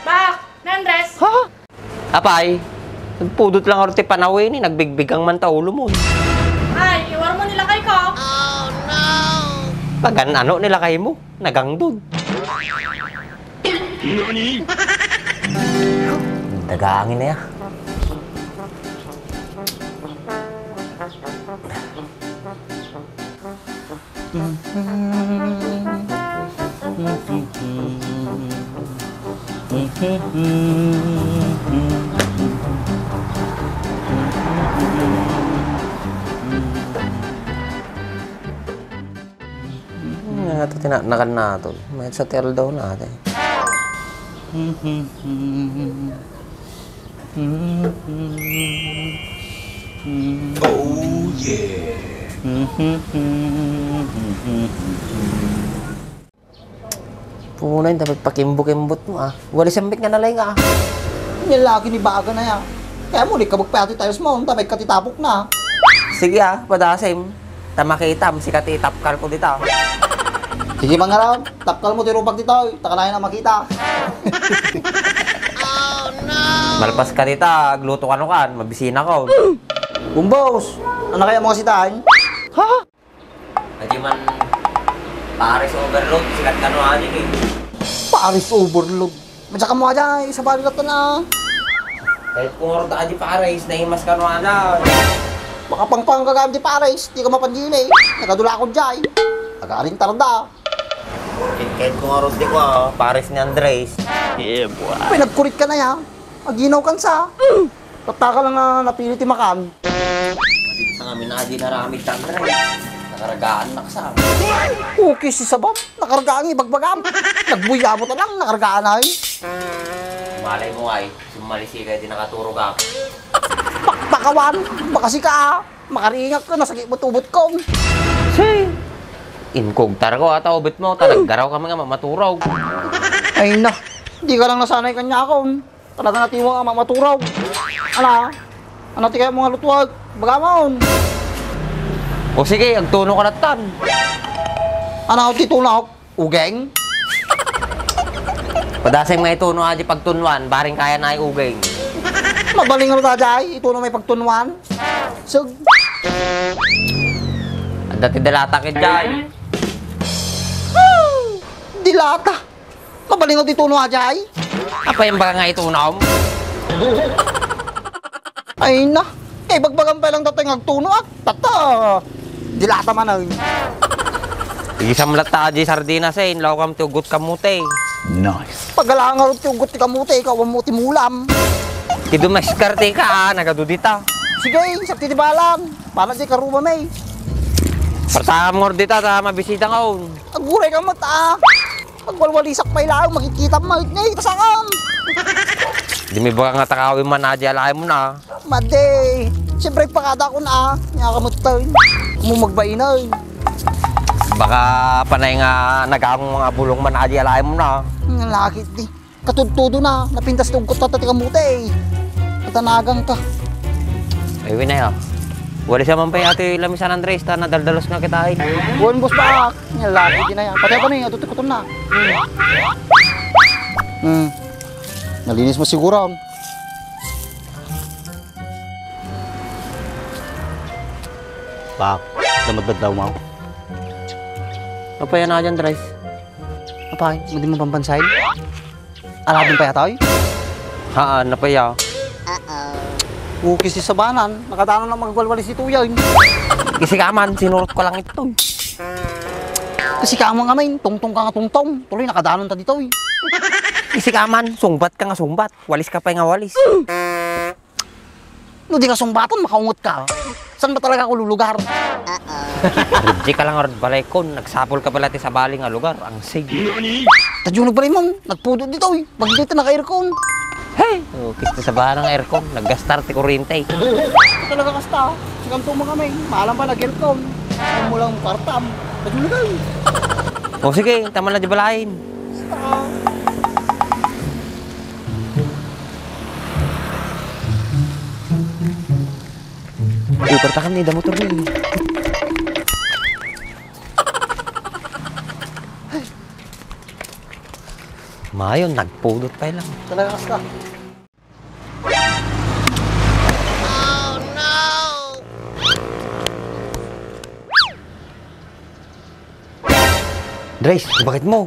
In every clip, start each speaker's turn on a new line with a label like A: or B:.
A: Bak! Nandres!
B: Ha? Apay, nagpudot lang orte panawin ni, nagbigbigang man ta ulo mo.
A: Ay, iwar mo nila kay ko.
C: Oh no!
B: Pagan ano nila kay mo, nagangdod.
D: Nani?
B: Dagaangin na ya. Ito tinanakan natin. May sa tel daw natin.
D: Oh yeah.
B: Puno yun, dapat pakimbok-kimbot mo ah. Wala siyambik nga nalay nga ah.
E: Yung lagi ni Baga na yan. Kaya mo, di ka magpati tayo mo, tapay katitapok na.
B: Sige ah, padasim. Tamakitam, si katitapkal ko dito.
E: Sige mga raw, tapkal mo tirupag dito, taka na makita.
C: Oh no!
B: Malpas ka dito, gluto ka no kan, mabisina ko.
E: Bumbos, ano kaya mo kasi tayo?
B: Ha? Hindi man Paris overload, sikat ka no aja eh.
E: Paris overload. Madya ka mo aja, isa bali na to na.
B: Kahit kung orda aja Paris, nahimas ka no aja.
E: Baka pangpang kagamit di Paris, di ka mapanjili. Nakadula ako dyan. Nag-aaring tarda.
B: Kahit kung orda ko, Paris ni Andres.
D: Yeah, boy.
E: Pinagkurit ka na yan. Maginaw kan sa. Tataka lang na napili ti makan.
B: Dito sa ngamin na aja naramid ka Andres. Nakaragaan na ka sa.
E: Okay si Sabam, nakargaan ibagbagam. Nagbuyabot na lang, nakargaan na yun.
B: Malay mo ay, sumalisi kayo din nakaturog ako.
E: Bakawan, baka si ka, makaringak ka, nasakit mo tubot ko.
B: Say, inkogtar ko ata ubit mo, talaggaraw kami nga mamaturaw.
E: Ay na, di ka lang nasanay kanya ako. Talaga natiwa nga mamaturaw. Ano ti kaya mga lutuwag, bagamon.
B: O sige, agtuno ka na tan.
E: Ano titunaw, ugeng?
B: Padasay mga ituno aja pagtunwan, baring kaya na ay ugay.
E: Mabaling ano tajay, ito na may pagtunwan. So,
B: Ang dati dalata ka dyan.
E: dilata. Mabaling ano tituno ajay.
B: Apa yung baka nga itunaw mo?
E: Ay na, bagbagan pa lang tatay ngagtuno at tata. Dilata man ay.
B: Isang lata aja sardinas eh, law kam tugot kamute.
D: Nice.
E: Pagalangar at yung guti kamuti, ikaw ang muti mulam.
B: Kido maskarte ka, nagadudita.
E: Sige, sakti di balam. Para di karuma may.
B: Pertama mo dita, ta mabisita ka on.
E: Aguray ka mata. Pagwalwalisak pa ilang, makikita mo, tasakam.
B: Di may baka nga takawin man aja, alay mo na.
E: Made, siyempre pagkada ko na, nyakamot tayo. Mumagbain na.
B: Baka panay nga nagamong mga bulong man aja, alay mo na.
E: Ang lakit di. Katudtudo na, napintas tungkot na tatikamuti. Katanagang ka.
B: Ayun na yun. Wala siya man pa yung ate Lamisan Andres, ta nadaldalos nga kitain.
E: Buwan boss pa, ang lakit di na yan. Pati pa na yung atutukoton na. Nalinis mo siguro.
D: Bak, damat daw mo.
B: Apa yan na dyan, Andres?
E: Apay, hindi mo pampansahin? Alabing pa yata ay?
B: Haan, napaya.
E: Ukis si Sabanan, nakatano na magwalwalis ito yan.
B: Kasi kaman, sinurot ko lang ito.
E: Kasi kamo nga main, tungtong ka nga tungtong. Tuloy nakadanon ta dito eh.
B: Kasi kaman, sungbat ka nga sungbat. Walis ka pa nga walis.
E: No di ka sungbatan, makaungot ka. Saan ba talaga ako lulugar?
B: Rudji ka lang orad balay ko. Nagsapol ka pala ti sa baling nga lugar. Ang sig.
D: Nani?
E: Tadyo nagbalay mo, nagpudo dito eh. Pag dito naka-aircon.
B: Hey! Kista sa bahan ng aircon. Naggastar ti kuryente.
E: Talaga kasta, sigang tumang kami. Maalam pa nag-aircon. Ang mulang partam. Tadyo na kayo.
B: O sige, tama na di balahin. Ipertakan ni damo turun. Mayon, nagpudot pa lang.
E: Talaga ka.
B: Dres, bakit mo?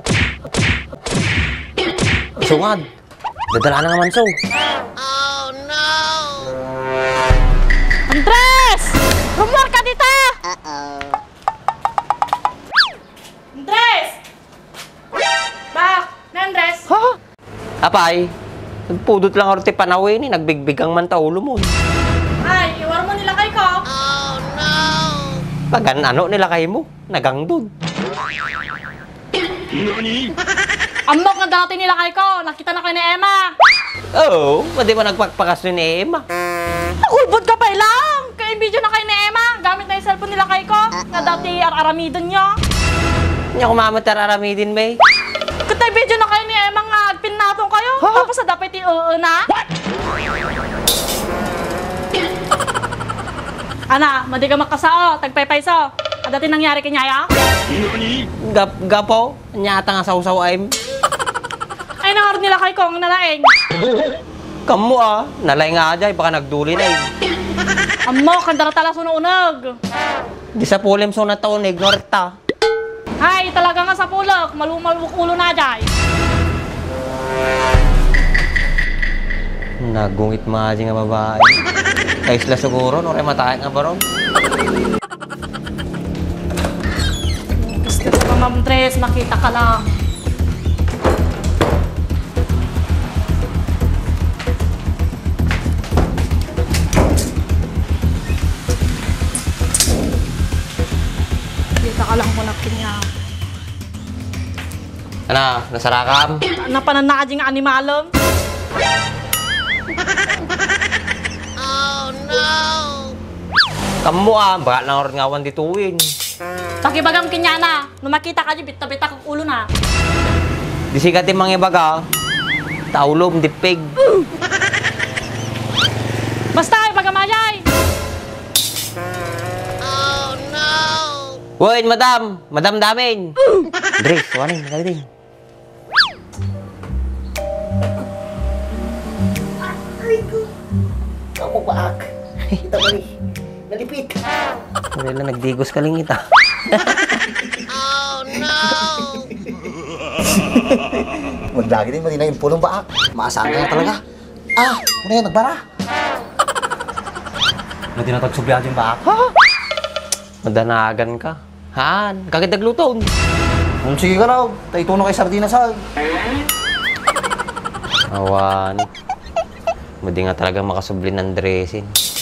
B: Sungad. Dadala na naman, so.
A: Andres! Rumor ka dito! Andres! Bak! Na Andres?
E: Ha?
B: Apay, nagpudot lang orte panawin eh. Nagbigbigang man taulo mo.
A: Ay, iwar mo nila kay ko.
B: Pagan ano nila kayo mo? Nagangdod.
A: Ambok nga dati nila kay ko. Nakita na kayo ni Emma.
B: Oo, pwede mo nagpagpakas ni Emma.
A: Ulbod ka pa lang. Kaya video na kayo ni Emma. Gamit na yung cellphone nila kay ko. Na dati araramidon niyo.
B: Hindi ako mamataramidin, may.
A: Katay video na kayo ni Emma nga pinatong kayo. Tapos sa dapat na. Ana, madi ka makasao. Tagpaypayso. Dati nangyari kanya ya?
B: Gapo, nyata nga sausaw ay.
A: Ay, nangarod nila kay ko ang nalaeng.
B: Kamu ah, nalay nga ajay, baka nagduli na eh.
A: Amo, kandara tala sunuunog.
B: Di sa pulim so na taon, ignorta.
A: Ay, talaga nga sa pulok. Malumaluk ulo na jay.
B: Nagungit maaji nga babae. Kayos la siguro, no? Matay nga ba ron?
A: Gusto ko Ma'am Tres, makita ka lang. Kita ka lang ko na kinya.
B: Ano, nasarakam?
A: Napananakad yung animalong.
B: Kamu ah, baka lang oras ngawan dituin.
A: Takibagam kinya na. Nung makita ka dyan, bita-bita kong ulo na.
B: Di sikat yung mga ibaga. Taulom, dipig.
A: Basta, ibagamajay.
B: Woy, madam! Madam damin! Dres, wanin, nagaling.
E: Kamu baak. Kita ba ni? Nalipit.
B: Wala lang, nagdigos ka lang ita.
E: Maglagi din mo din na yung pulong baak. Maasahan ka na talaga. Ah, muna yan, nagbara.
D: Na tinatagsubyan yung baak.
B: Madanagan ka. Han, kagad nagluton.
E: Sige ka raw. Tayo na kay sardinas ha.
B: Awan. Madi nga talaga makasublin ng dressing.